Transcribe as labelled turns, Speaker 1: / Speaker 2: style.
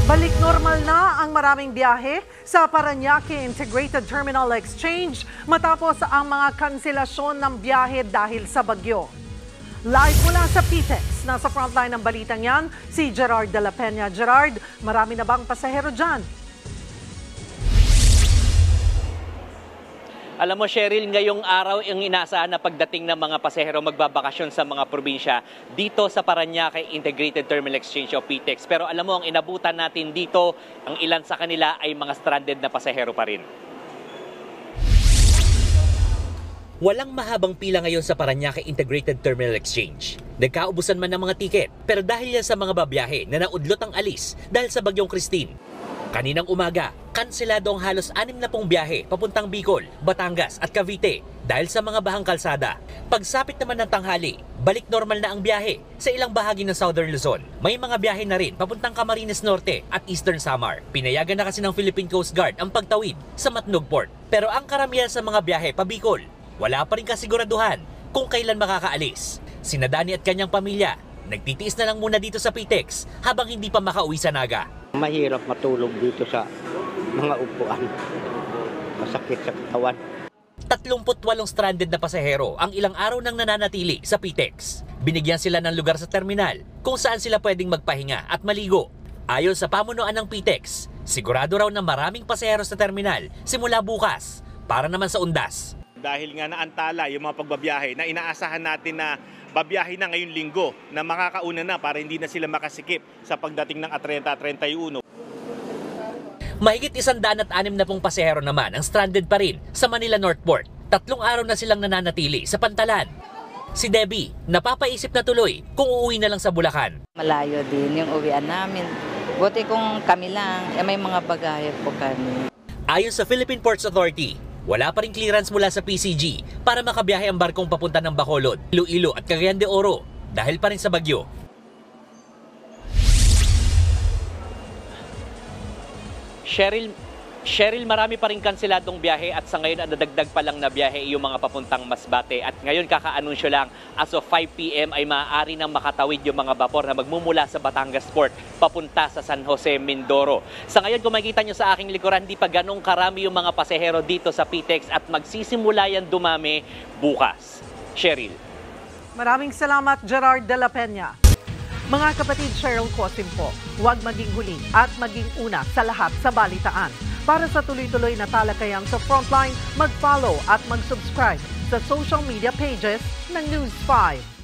Speaker 1: Balik normal na ang maraming biyahe sa Parañaque Integrated Terminal Exchange matapos ang mga kanselasyon ng biyahe dahil sa bagyo. Live mula sa PTEX, nasa frontline ng balitang yan, si Gerard de la Peña. Gerard, marami na bang pasahero dyan?
Speaker 2: Alam mo, Cheryl, ngayong araw ang inaasahan na pagdating ng mga pasahero magbabakasyon sa mga probinsya dito sa Parañaque Integrated Terminal Exchange o PTEX. Pero alam mo, ang inabutan natin dito, ang ilan sa kanila ay mga stranded na pasahero pa rin. Walang mahabang pila ngayon sa Parañaque Integrated Terminal Exchange. Nagkaubusan man ng mga tiket, pero dahil yan sa mga babiyahe na naudlot ang alis dahil sa bagyong Christine. Kaninang umaga, kanselado ang halos 60 biyahe papuntang Bicol, Batangas at Cavite dahil sa mga bahang kalsada. Pagsapit naman ng tanghali, balik normal na ang biyahe sa ilang bahagi ng Southern Luzon. May mga biyahe na rin papuntang Camarines Norte at Eastern Samar. Pinayagan na kasi ng Philippine Coast Guard ang pagtawid sa Matnog Port. Pero ang karamihan sa mga biyahe pa Bicol, wala pa rin kasiguraduhan kung kailan makakaalis. Sina Dani at kanyang pamilya, nagtitiis na lang muna dito sa PTEX habang hindi pa makauwi sa Naga.
Speaker 3: Mahirap matulog dito sa mga upuan. Masakit sa katawan.
Speaker 2: 38 stranded na pasahero ang ilang araw nang nananatili sa PTEX. Binigyan sila ng lugar sa terminal kung saan sila pwedeng magpahinga at maligo. Ayon sa pamunuan ng PTEX, sigurado raw na maraming pasahero sa terminal simula bukas para naman sa undas.
Speaker 4: Dahil nga naantala yung mga pagbabiyahe na inaasahan natin na babiyahe na ngayong linggo na makakauna na para hindi na sila makasikip sa pagdating ng 30-31.
Speaker 2: Mahigit 160 pasahero naman ang stranded pa rin sa Manila Northport. 3 araw na silang nananatili sa Pantalan. Si Debbie, napapaisip na tuloy kung uuwi na lang sa Bulacan.
Speaker 5: Malayo din yung uwian namin. Buti kung kami lang, may mga bagahe po kami.
Speaker 2: Ayon sa Philippine Ports Authority, wala pa rin clearance mula sa PCG para makabiyahe ang barkong papunta ng Bacolod, Iloilo at Cagayan de Oro dahil pa rin sa bagyo. Cheryl, marami pa rin kanseladong biyahe at sa ngayon ang nadagdag pa lang na biyahe yung mga papuntang Masbate. At ngayon kakaanunsyo lang, as of 5 p.m. ay maaari nang makatawid yung mga bapor na magmumula sa Batangas Port papunta sa San Jose, Mindoro. Sa ngayon, kung makikita nyo sa aking likuran, hindi pa ganong karami yung mga pasahero dito sa PTEX at magsisimula yan dumami bukas. Cheryl.
Speaker 1: Maraming salamat, Gerard de la Peña. Mga kapatid, Cheryl Cosim po, huwag maging huli at maging una sa lahat sa balitaan. Para sa tuloy-tuloy na talakayan sa Frontline, mag-follow at mag-subscribe sa social media pages ng News 5.